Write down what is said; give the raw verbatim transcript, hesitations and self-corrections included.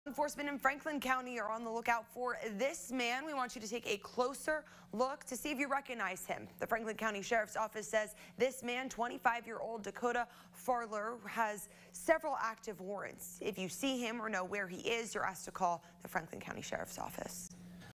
Enforcement in Franklin County are on the lookout for this man. We want you to take a closer look to see if you recognize him. The Franklin County Sheriff's Office says this man, twenty-five-year-old Dakota Farler, has several active warrants. If you see him or know where he is, you're asked to call the Franklin County Sheriff's Office.